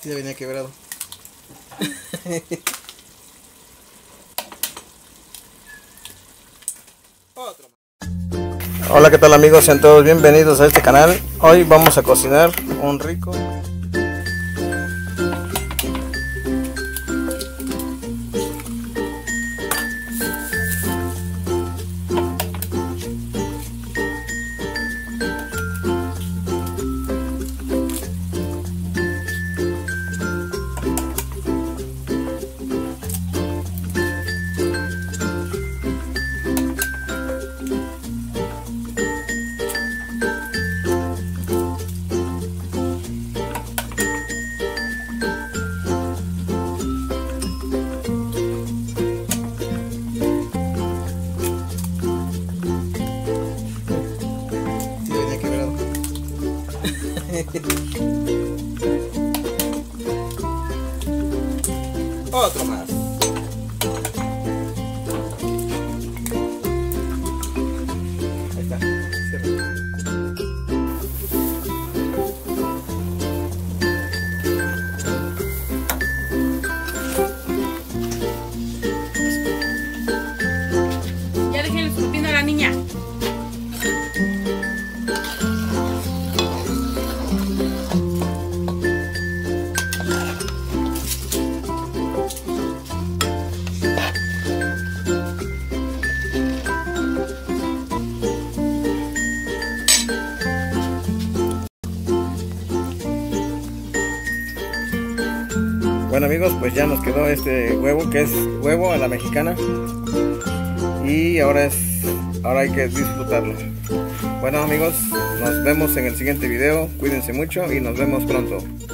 Sí, ya venía quebrado. Hola, ¿qué tal amigos? Sean todos bienvenidos a este canal. Hoy vamos a cocinar un rico otro más. Ahí está. Cierra. Ya déjenle escupiendo a la niña. Bueno amigos, pues ya nos quedó este huevo, que es huevo a la mexicana, y ahora hay que disfrutarlo. Bueno amigos, nos vemos en el siguiente video, cuídense mucho y nos vemos pronto.